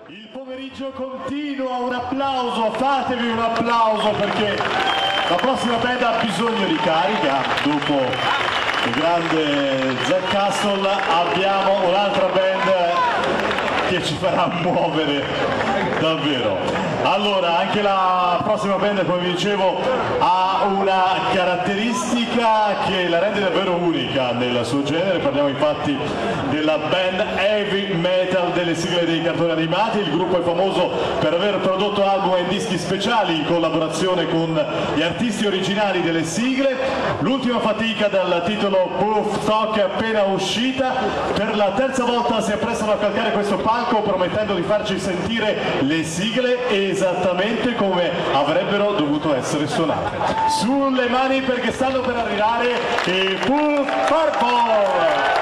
Il pomeriggio continua, un applauso, fatevi un applauso perché la prossima band ha bisogno di carica. Dopo il grande Zack Castle abbiamo un'altra band che ci farà muovere davvero. Allora, anche la prossima band, come vi dicevo, ha una caratteristica che la rende davvero unica nel suo genere. Parliamo infatti della band heavy metal delle sigle dei cartoni animati. Il gruppo è famoso per aver prodotto album e dischi speciali in collaborazione con gli artisti originali delle sigle. L'ultima fatica dal titolo Puff Talk è appena uscita. Per la terza volta si apprestano a calcare questo palco promettendo di farci sentire le sigle esattamente come avrebbero dovuto essere suonate. Sulle mani perché stanno per arrivare i Puff Purple!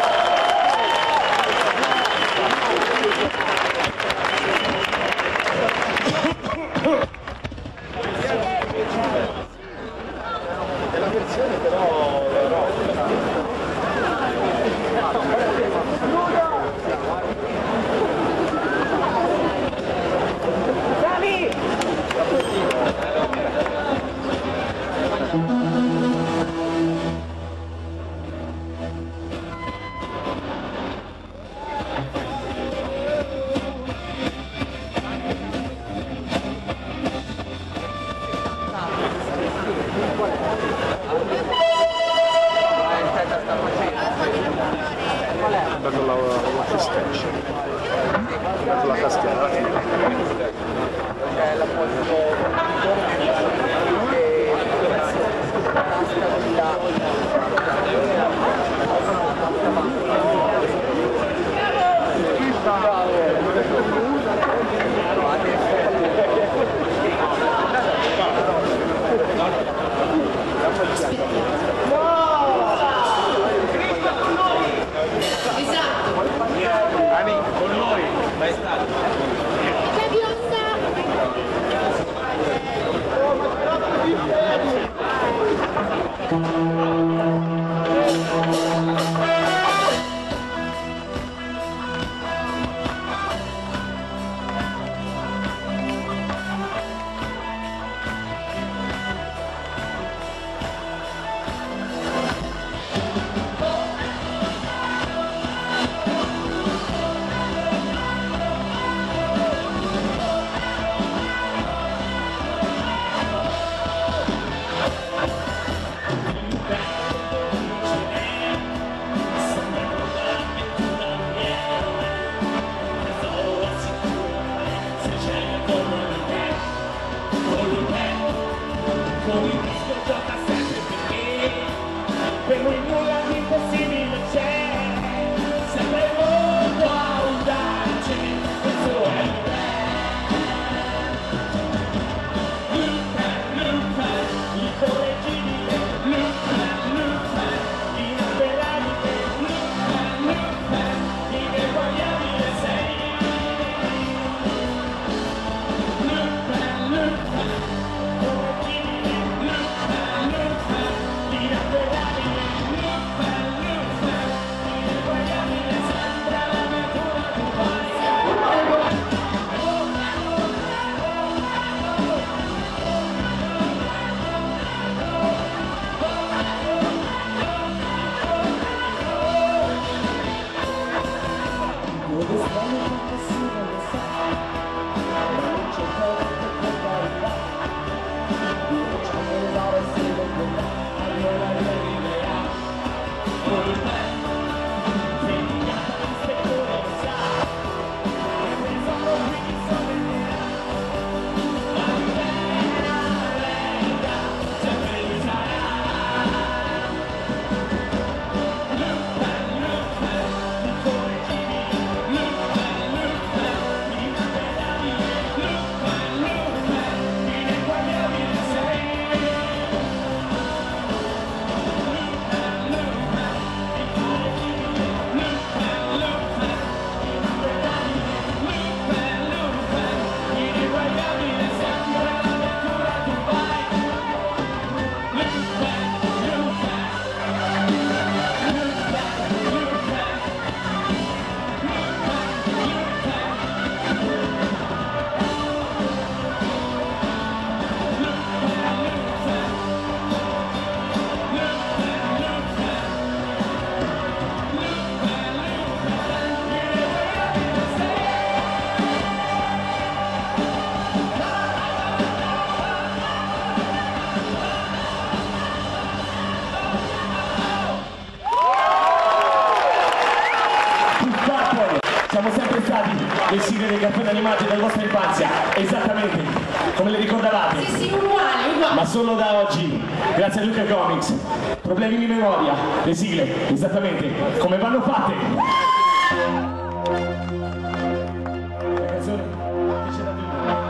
La cascata ricordati le sigle dei cartoni animati della vostra infanzia? Esattamente, come le ricordavate? Sì, uguali. Ma solo da oggi, grazie a Luca Comics. Problemi di memoria, le sigle, esattamente come vanno fatte. La canzone dice da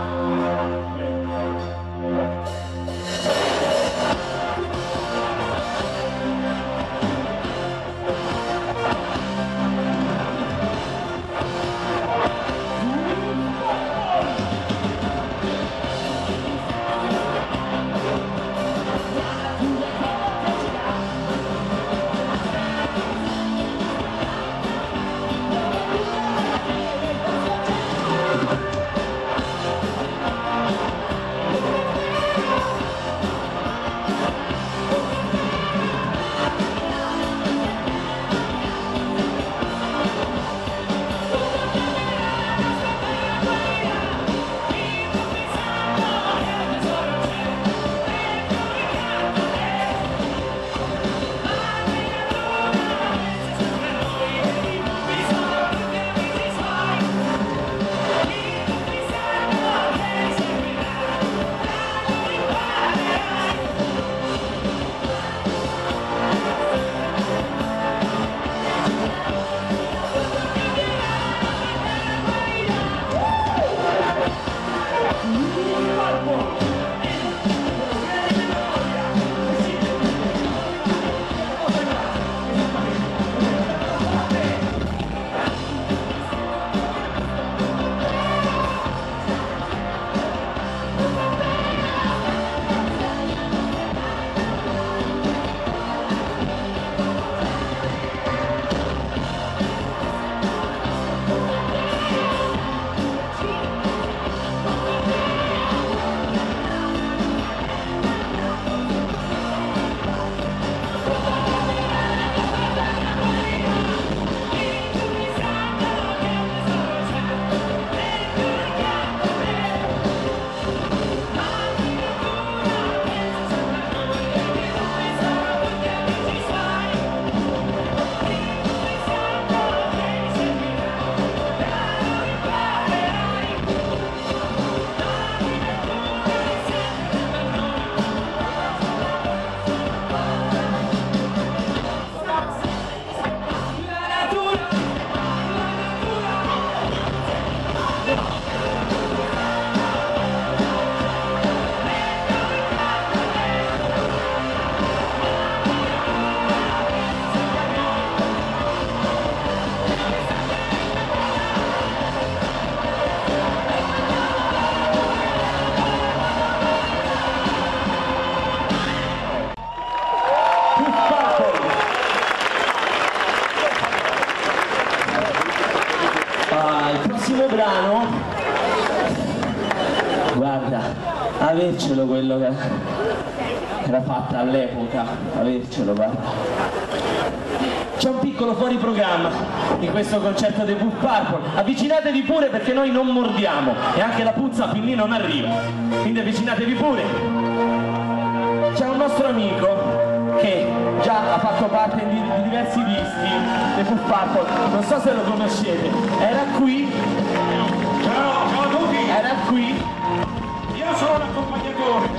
brano, guarda, avercelo quello che era fatta all'epoca, avercelo, guarda. C'è un piccolo fuori programma in questo concerto dei Puff Purple, avvicinatevi pure perché noi non mordiamo e anche la puzza fin lì non arriva, quindi avvicinatevi pure. C'è un nostro amico che già ha fatto parte di diversi dischi dei Puff Purple, non so se lo conoscete, era qui, ciao a tutti, era qui, io sono l'accompagnatore,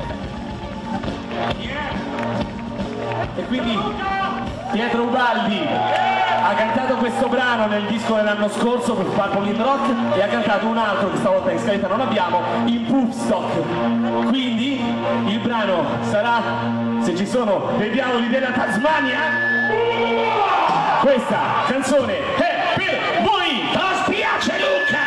e quindi Pietro Ubaldi ha cantato questo brano nel disco dell'anno scorso per Purple in Rock e ha cantato un altro che stavolta in scaletta non abbiamo, in Puff Stock. Quindi il brano sarà, se ci sono dei diavoli della Tasmania, questa canzone è per voi! Ti spiace Luca?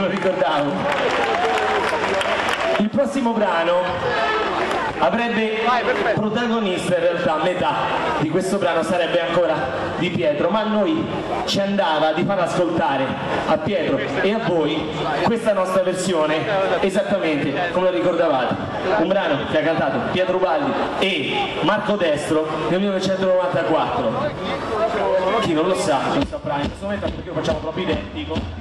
lo ricordavo. Il prossimo brano avrebbe protagonista, in realtà metà di questo brano sarebbe ancora Di Pietro, ma a noi ci andava di far ascoltare a Pietro e a voi questa nostra versione esattamente come lo ricordavate, un brano che ha cantato Pietro Baldi e Marco Destro nel 1994. Chi non lo sa, non saprà in questo momento perché lo facciamo proprio identico.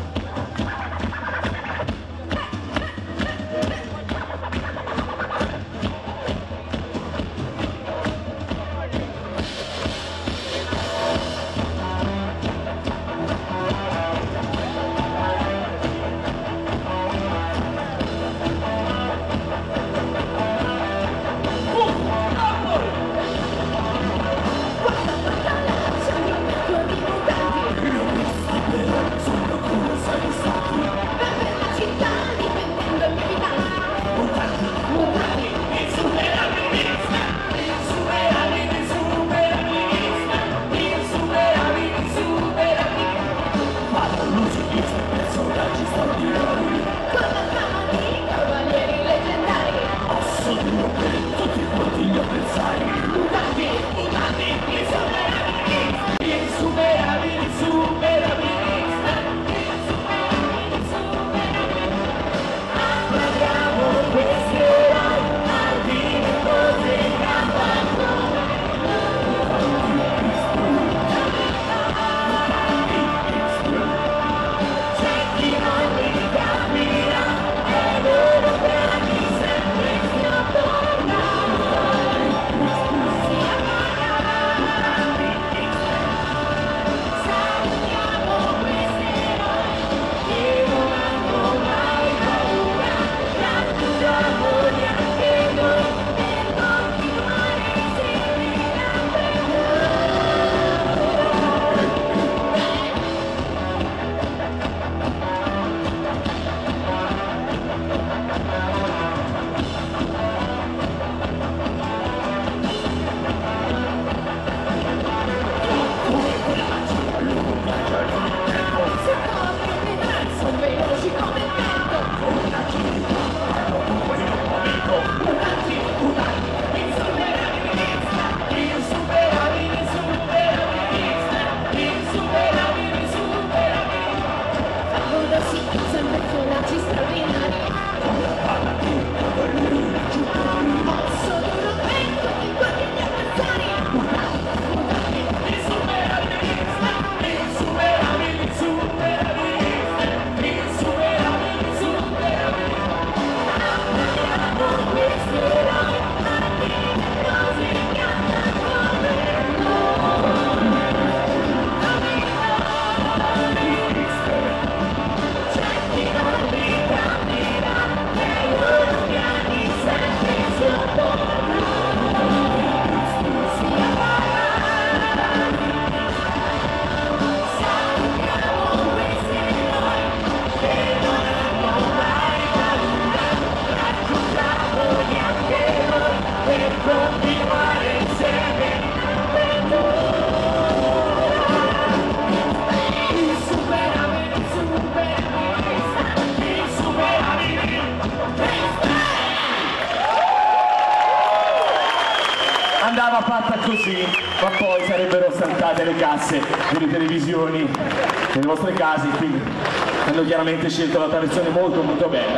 Andava fatta così, ma poi sarebbero saltate le casse delle televisioni nelle vostre case, quindi hanno chiaramente scelto l'altra versione molto molto bella.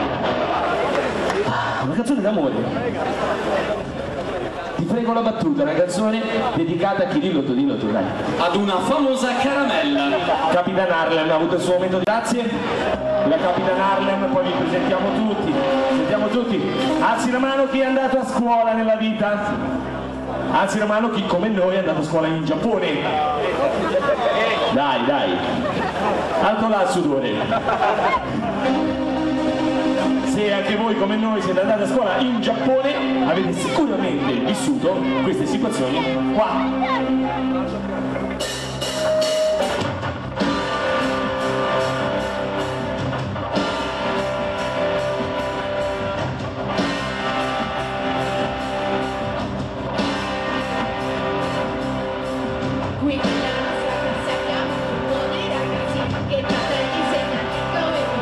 Una canzone d'amore. Ti prego la battuta, una canzone dedicata a chi? Dillo tu, dai. Ad una famosa caramella. Capitan Harlem ha avuto il suo momento di grazie. La Capitan Harlem, poi vi presentiamo tutti. Sentiamo tutti. Alzi la mano chi è andato a scuola nella vita. Alzi la mano chi come noi è andato a scuola in Giappone. Dai. Alto là il sudore. Se anche voi come noi siete andati a scuola in Giappone, avete sicuramente vissuto queste situazioni qua. Qui nella nostra classe abbiamo un mondo di ragazzi che tratta di insegnarti come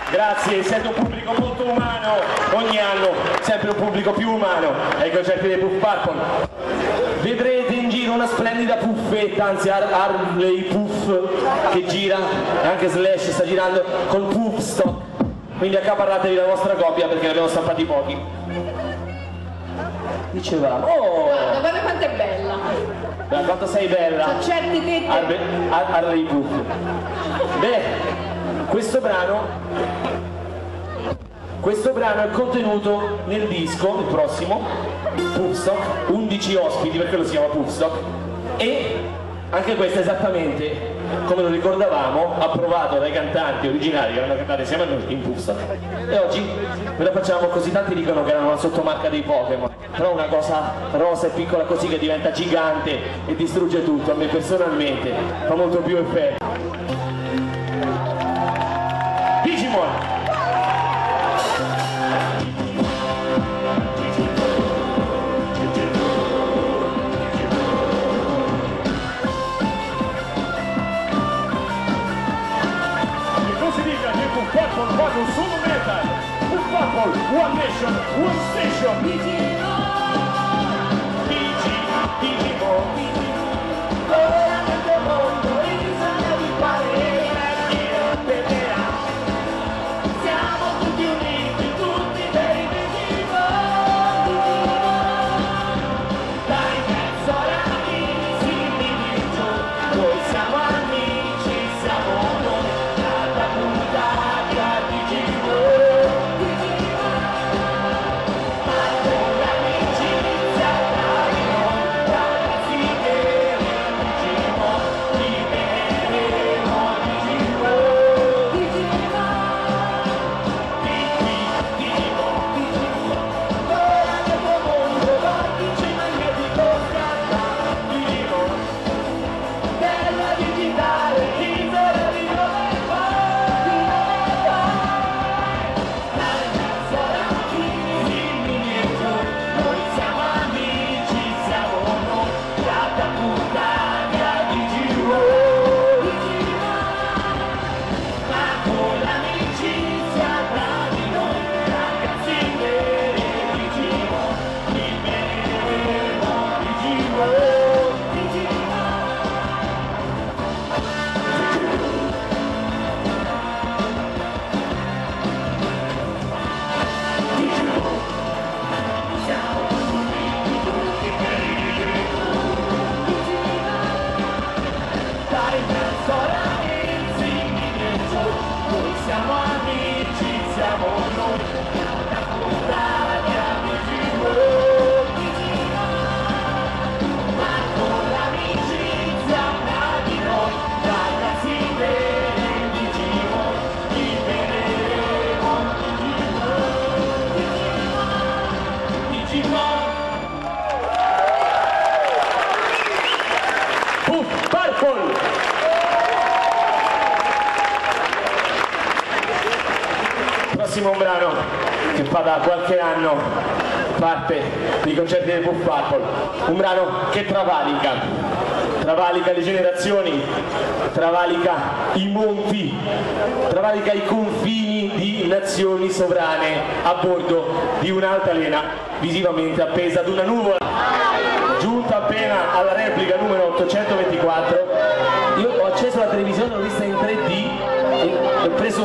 Grazie, siete un pubblico molto umano, ogni anno sempre un pubblico più umano ai concerti dei Puff Purple. Vedrete in giro una splendida puffetta, anzi Harley Puff che gira, e anche Slash sta girando col Puff Stock, quindi accaparratevi la vostra copia perché ne abbiamo stampati pochi. Dicevamo, Guarda quanto è bella. Quanto sei bella, C'ho certi tetti. Harley Puff. Beh, questo brano è contenuto nel disco, il prossimo, Puffstock, 11 ospiti, perché lo si chiama Puffstock, e anche questo esattamente come lo ricordavamo, approvato dai cantanti originali che hanno cantato insieme a noi in Puffstock. E oggi ve la facciamo così, tanti dicono che erano una sottomarca dei Pokémon, però una cosa rosa e piccola così che diventa gigante e distrugge tutto, a me personalmente fa molto più effetto. Digimon! Vanno solo metal, Puff Purple, One Nation, One Station, Digimon, ora nel tuo mondo e bisogna di fare siamo tutti uniti, tutti dei Digimon, dai pezzo ragazzi, si giù, noi siamo amici, siamo noi, nata puntata. Prossimo un brano che fa da qualche anno parte dei concerti del Puff Purple, un brano che travalica le generazioni, travalica i monti, travalica i confini di nazioni sovrane a bordo di un'altalena visivamente appesa ad una nuvola, giunta appena alla replica numero 824. Io ho acceso la televisione, l'ho vista in 3D e ho preso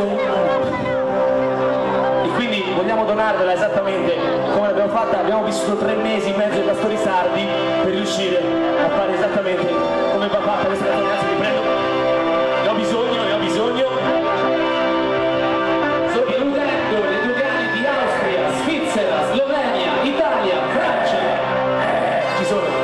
e quindi vogliamo donarvela esattamente come l'abbiamo fatta. Abbiamo vissuto 3 mesi in mezzo ai pastori sardi per riuscire a fare esattamente come va fatta questa canzone. Ragazzi, vi prego, ne ho bisogno. Sono illudendo le dogane di Austria, Svizzera, Slovenia, Italia, Francia. Ci sono.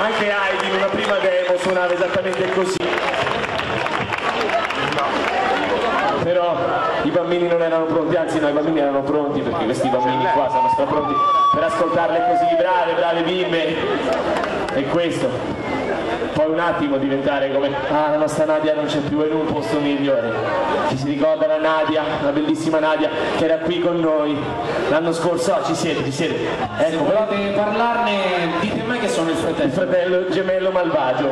Anche Heidi in una prima demo suonava esattamente così. Però i bambini non erano pronti, anzi no, i bambini erano pronti, perché questi bambini qua sono pronti per ascoltarle così, brave bimbe. E questo. Poi un attimo diventare come la nostra Nadia non c'è più, è in un posto migliore. Ci si ricorda la Nadia, la bellissima Nadia che era qui con noi l'anno scorso. Ci siete. Ecco, se volete parlarne, dite a me che sono il fratello gemello malvagio.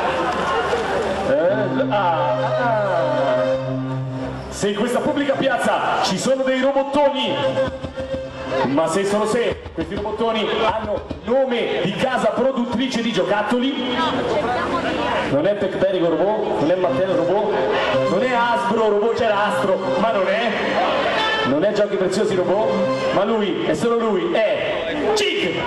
Se in questa pubblica piazza ci sono dei robottoni, ma se questi robottoni hanno nome di casa produttrice di giocattoli, non è Pecberico Robot, non è Mattel Robot, non è Hasbro Robot, c'era Astro, ma non è Giochi Preziosi Robot, ma lui, è solo lui, è Chic!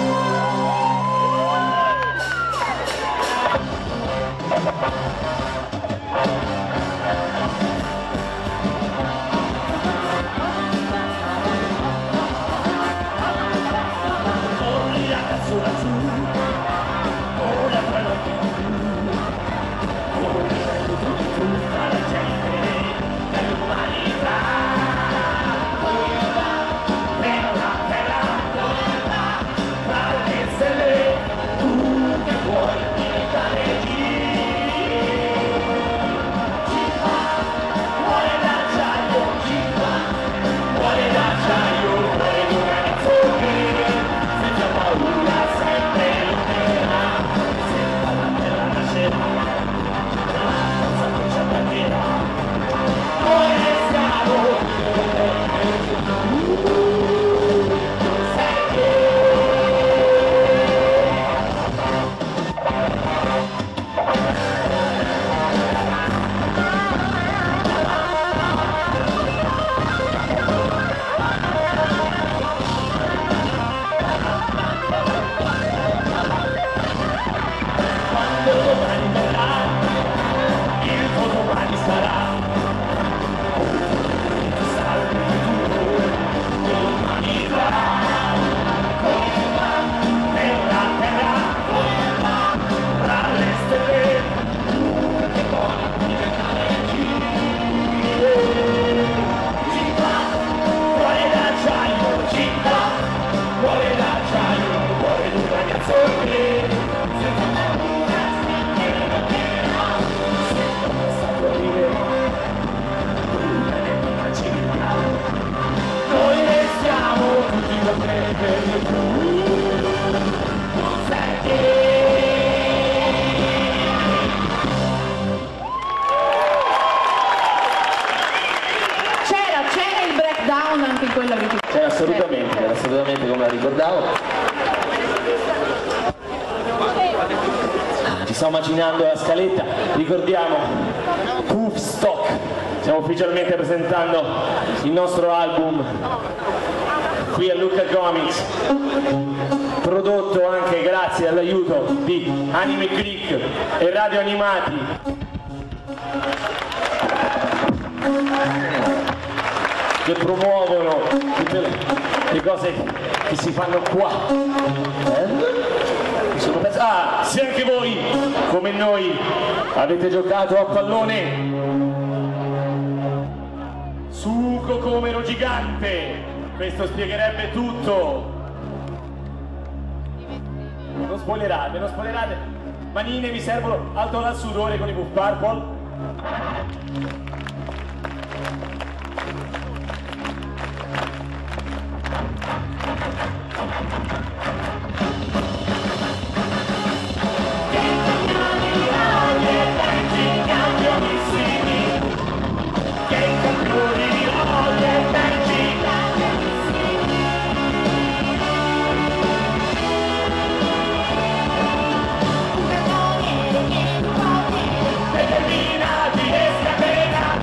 C'era il breakdown anche in quella video. C'era assolutamente come la ricordavo. Ci stiamo immaginando la scaletta, ricordiamo Poof Stock, stiamo ufficialmente presentando il nostro album qui a Lucca Comics, prodotto anche grazie all'aiuto di Anime Click e Radio Animati, che promuovono tutte le cose che si fanno qua. Se anche voi, come noi, avete giocato a pallone, su Cocomero Gigante, questo spiegherebbe tutto. Non spoilerate. Manine, mi servono alto dal sudore con i Puff Purple. Determinati e scatena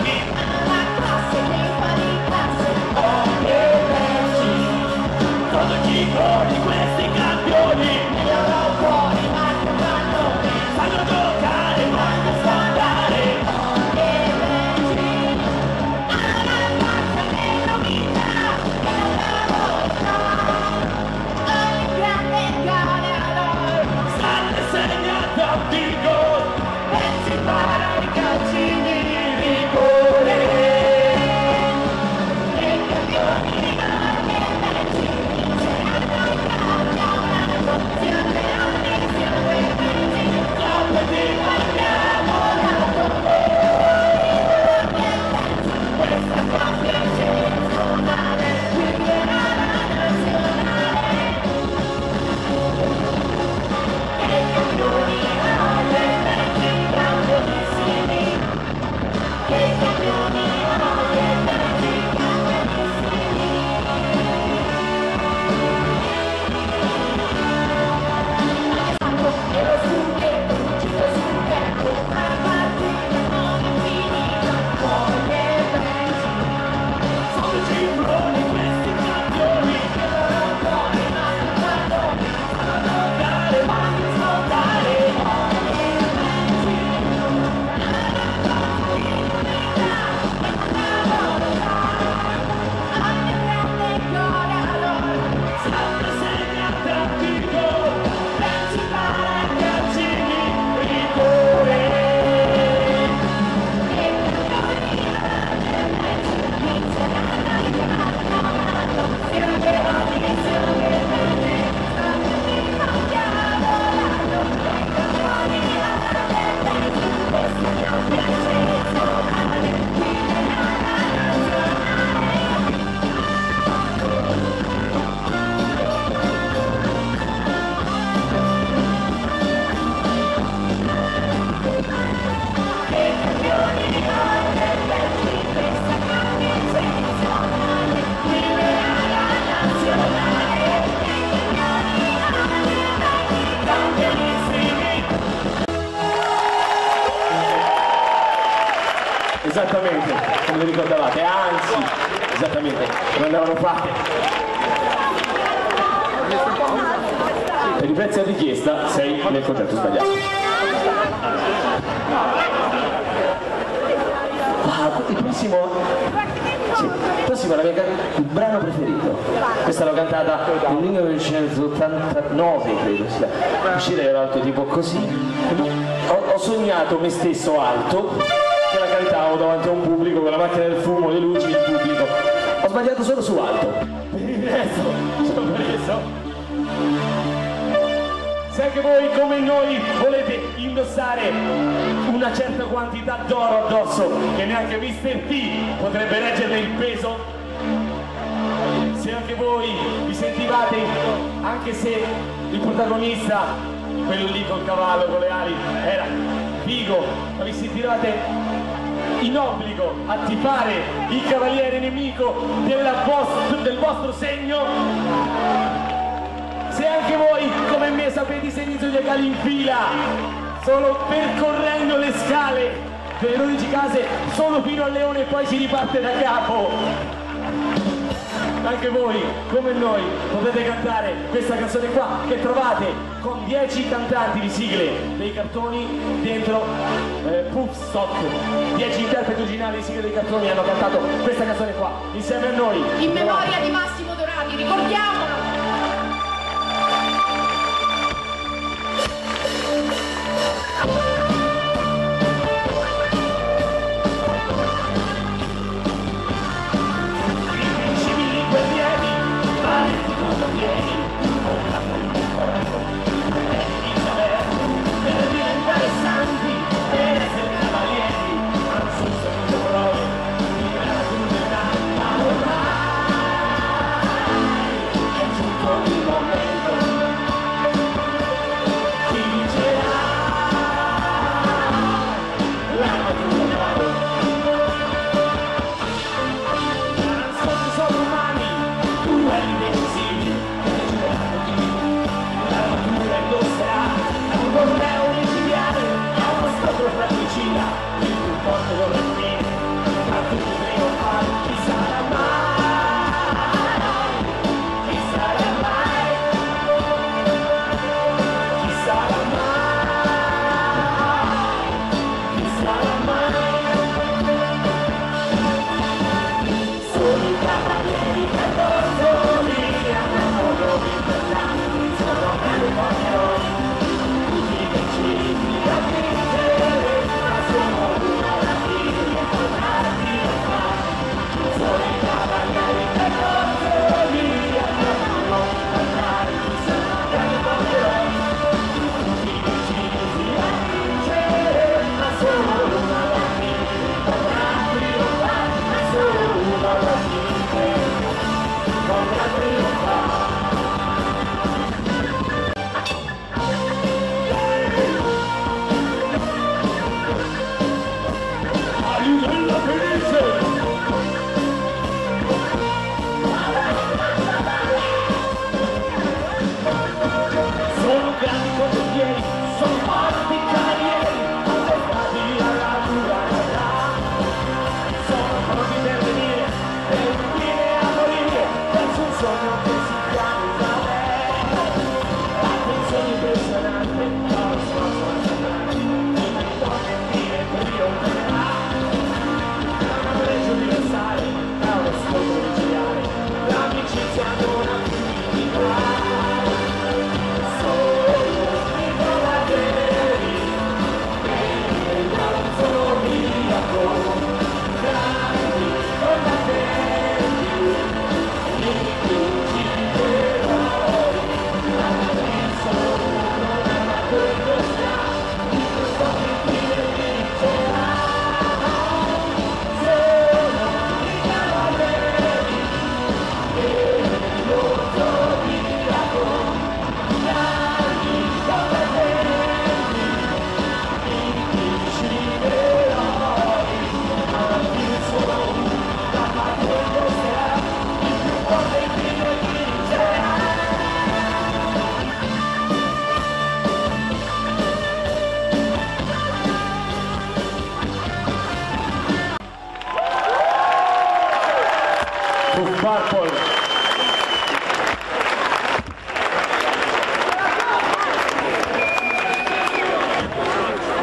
esattamente, come vi ricordavate, anzi, esattamente, come andavano fatte. Per i prezzi a richiesta sei nel concerto sbagliato. Il prossimo è il brano preferito. Questa l'ho cantata nel 1989, credo sia. Uscire ero alto tipo così. Ho sognato me stesso alto, che la cantavo davanti a un pubblico con la macchina del fumo, le luci, il pubblico. Ho sbagliato solo su alto. Per il resto ci ho preso. Se anche voi come noi volete indossare una certa quantità d'oro addosso che neanche Mr. T potrebbe reggerne il peso, se anche voi vi sentivate, anche se il protagonista, quello lì col cavallo con le ali, era figo, ma vi sentivate in obbligo a tifare il cavaliere nemico del vostro segno, se anche voi, come me, sapete i segni zodiacali in fila, solo percorrendo le scale delle 12 case, solo fino al leone e poi si riparte da capo, anche voi, come noi, potete cantare questa canzone qua, che trovate con 10 cantanti di sigle dei cartoni dentro Puff Stock. 10 interpreti originali di sigle dei cartoni hanno cantato questa canzone qua, insieme a noi. In memoria di Massimo Dorati, ricordiamolo!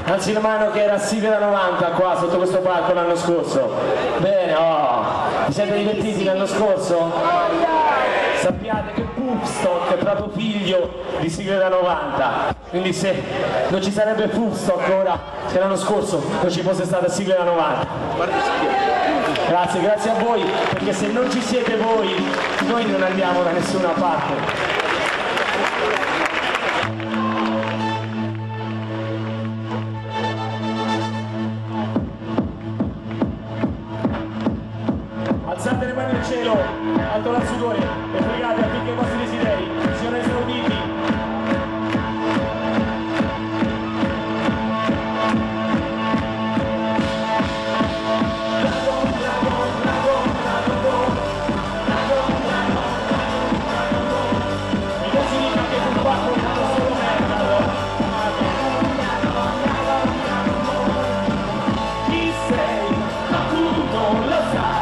Alzi la mano che era sigla 90 qua sotto questo palco l'anno scorso. Bene, oh, vi siete divertiti l'anno scorso? Sappiate che Puffstock è proprio figlio di sigla 90, quindi se non ci sarebbe Puffstock ora, se l'anno scorso non ci fosse stata sigla 90. Grazie, grazie a voi, perché se non ci siete voi, noi non andiamo da nessuna parte. Alzate le mani al cielo, alto al sudore e pregate affinché i vostri desideri siano esauditi. E non si dica che un fatto fanno solo merda. Chi sei? Ma tu non lo sai.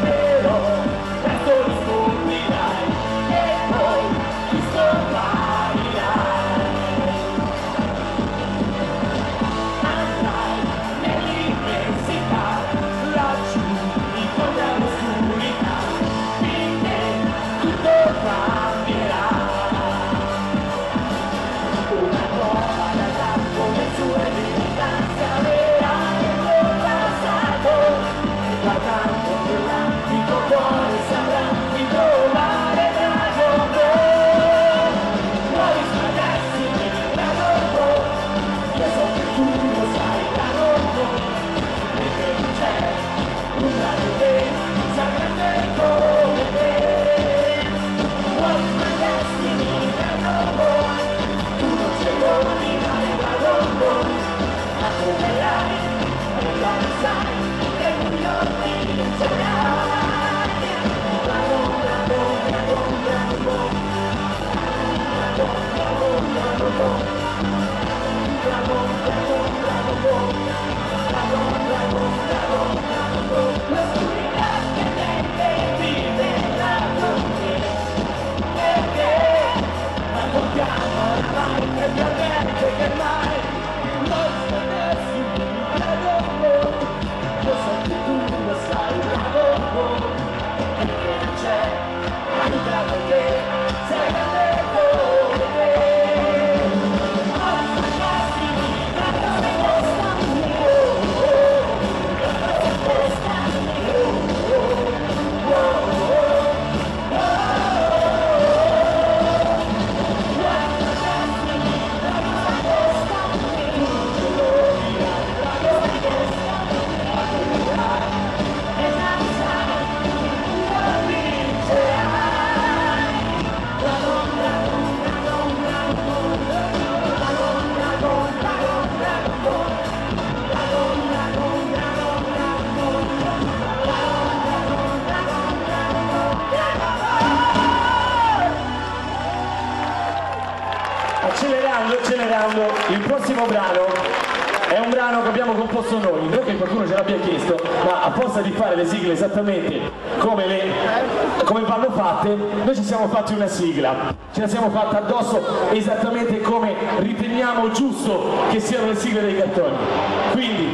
Accelerando, il prossimo brano è un brano che abbiamo composto noi, non che qualcuno ce l'abbia chiesto, ma a forza di fare le sigle esattamente come vanno fatte, noi ci siamo fatti una sigla, ce la siamo fatta addosso esattamente come riteniamo giusto che siano le sigle dei cartoni. Quindi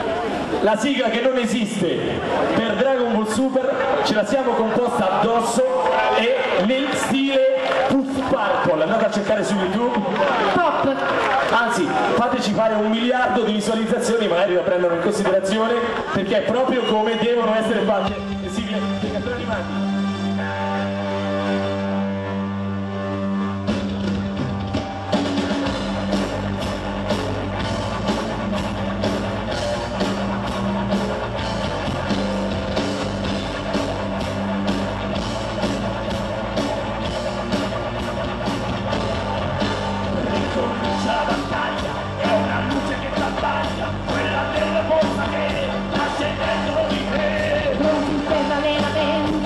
la sigla che non esiste per Dragon Ball Super ce la siamo composta addosso e nel stile Puff Purple, andate a cercare su YouTube. Pop. Anzi, fateci fare 1 miliardo di visualizzazioni, magari la prendono in considerazione, perché è proprio come devono essere fatte le sigle dei cartoni animati. Non ti serve veramente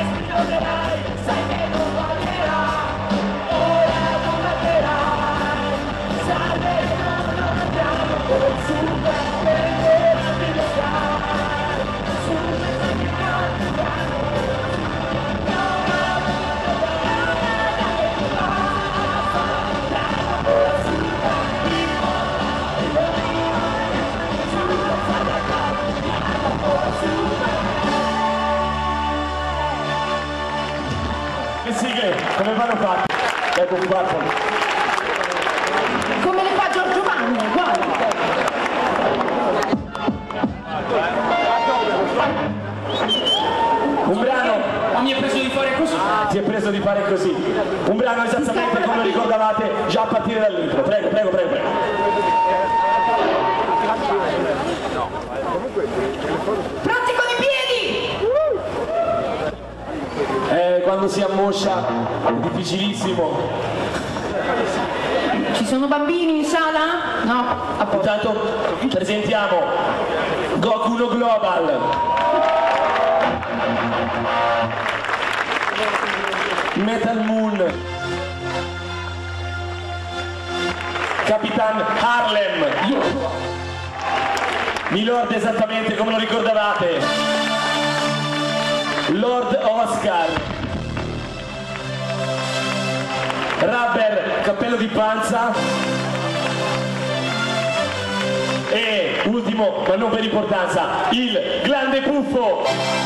Le sigle, come vanno fatte? Ecco un quarto. Come le fa Giorgio Vanni, guarda. Un brano. Ma mi è preso di fare così. Ti è preso di fare così. Un brano esattamente come ricordavate già a partire dall'intro. Prego, prego, prego, prego. Pronti con i piedi! Quando si ammoscia è difficilissimo. Ci sono bambini in sala? No, a posto. Intanto presentiamo Goku no Global. Metal Moon. Capitan Harlem. Milord esattamente come lo ricordavate. Lord Oscar. Rubber, cappello di panza. E ultimo, ma non per importanza, il grande puffo.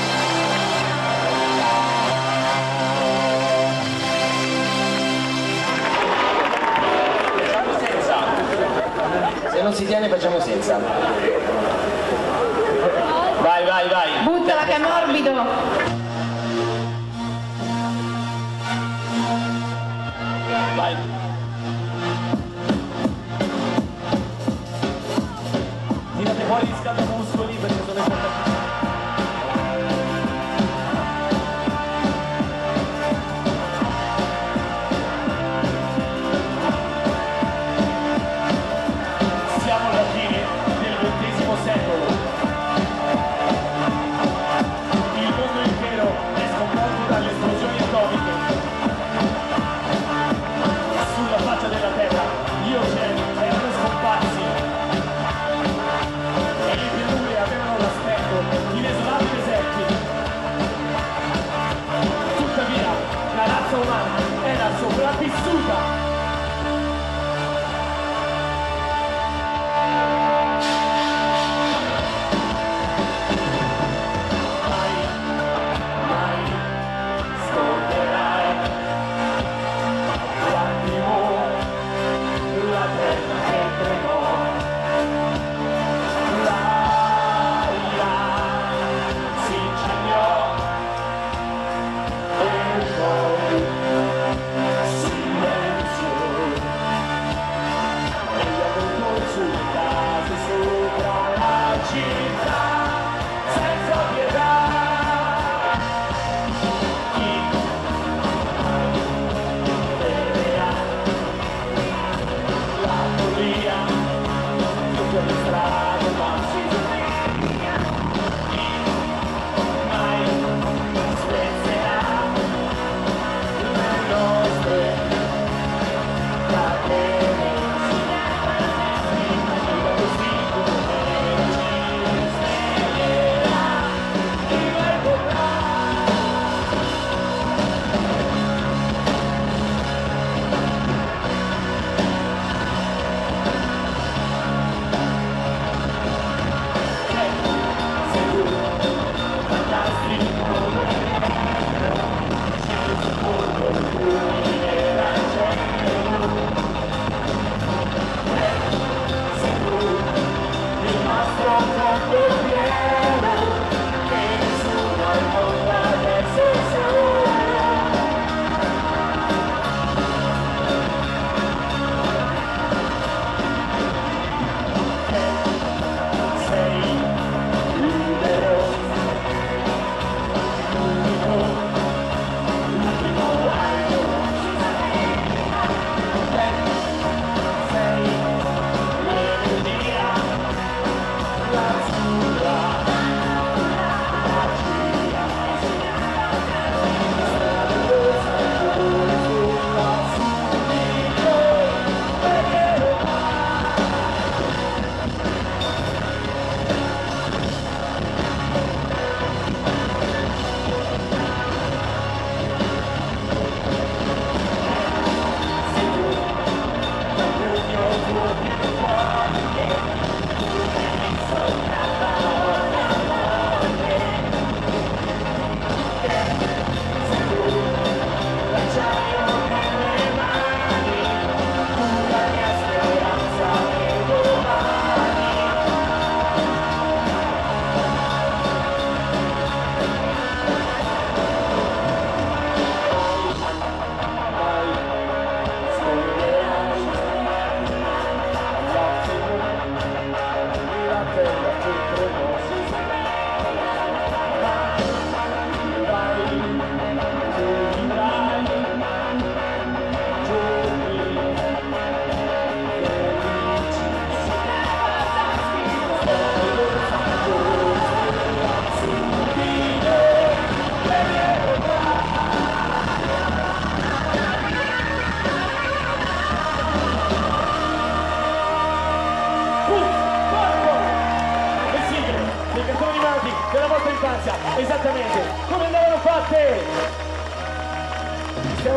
Se non si tiene facciamo senza. Vai, vai, vai. Buttala che è morbido. Vai. Tirate fuori gli scaldamuscoli perché sono importanti. Siamo alla fine del XX secolo. Il mondo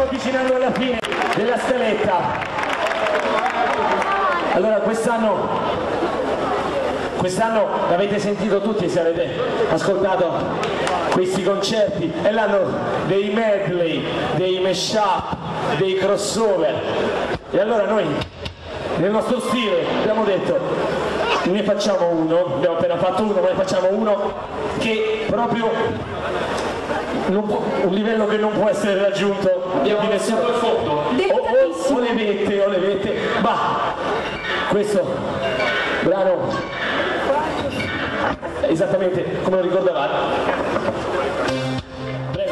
avvicinando alla fine della scaletta. Allora quest'anno l'avete sentito tutti se avete ascoltato questi concerti, è l'anno dei medley, dei mashup, dei crossover, e allora noi nel nostro stile abbiamo detto ne facciamo uno, abbiamo appena fatto uno, ma ne facciamo uno che proprio un livello che non può essere raggiunto di nessuno. O le vette, ma questo brano esattamente come lo ricordavate. Prego.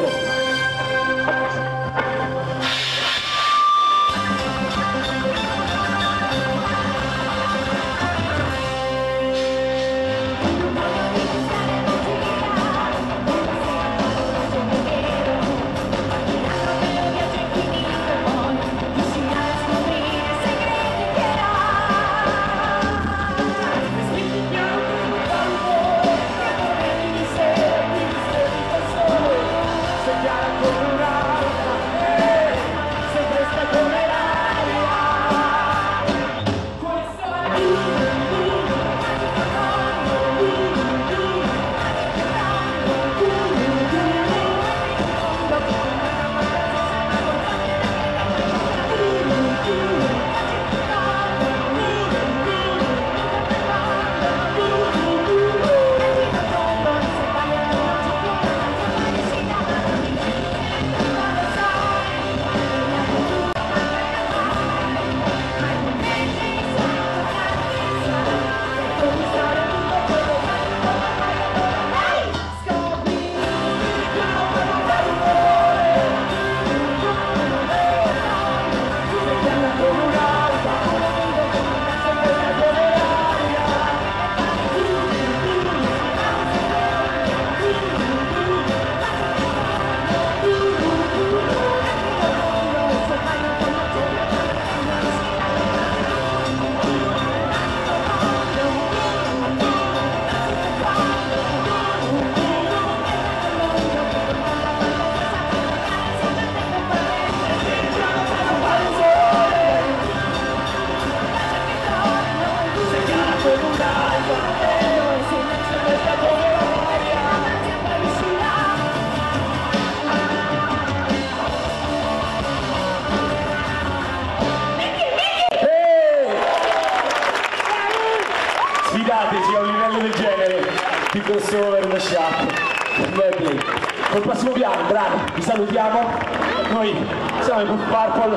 Sfidateci a un livello del genere di crossover, mashup, medley. Col prossimo brano vi salutiamo, noi siamo i Puff Purple,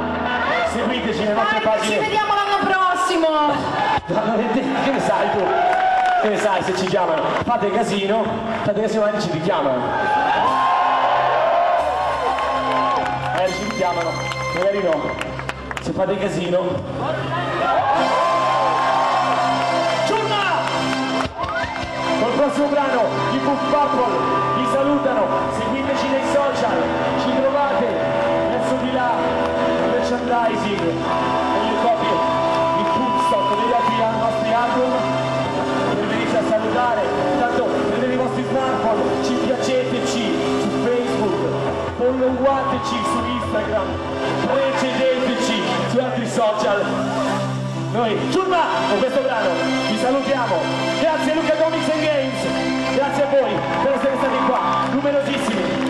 seguiteci nelle nostre pagine. Ci vediamo l'anno prossimo! Che ne sai tu? Che ne sai se ci chiamano? Fate casino anche ci richiamano. Ci richiamano, magari no. Se fate casino. Col prossimo brano i Puff Purple vi salutano, seguiteci nei social, ci trovate verso di là, merchandising, nelle copie di Woodstock, degli altri nostri album, per venirci a salutare, tanto prendete i vostri smartphone, ci piaceteci su Facebook, followateci su Instagram, precedeteci su altri social. Noi, Ciurma, con questo brano vi salutiamo. Grazie Luca Comics and Games, grazie a voi per essere stati qua, numerosissimi.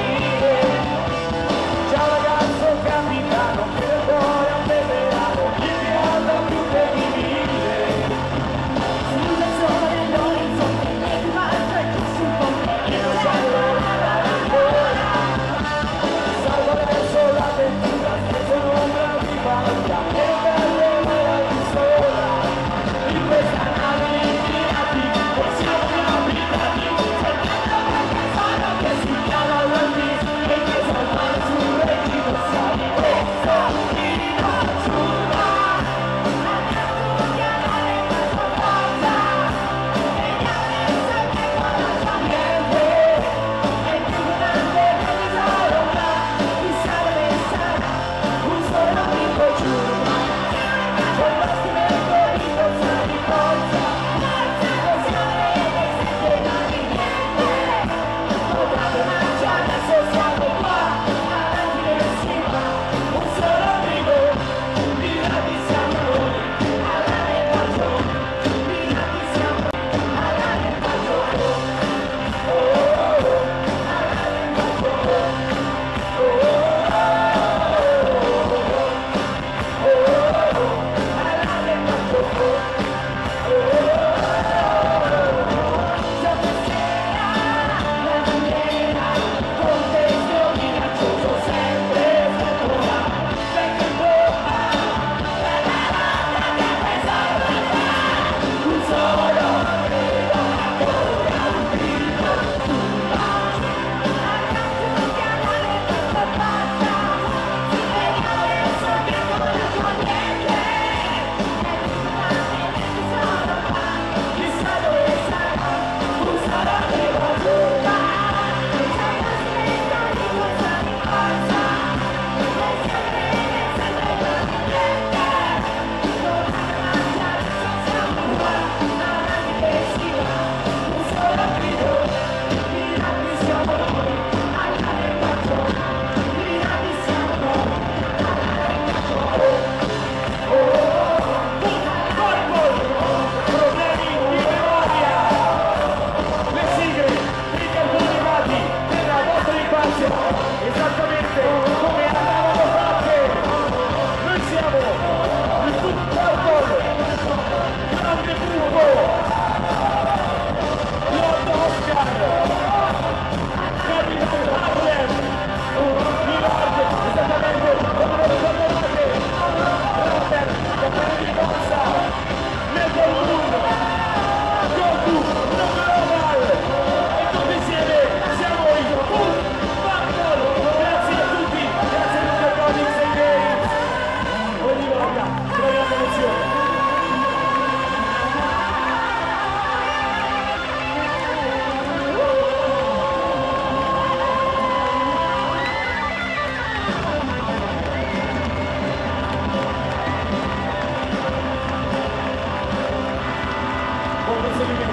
Ciao ragazzo capitano, che cuore a un veterano.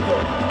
subito.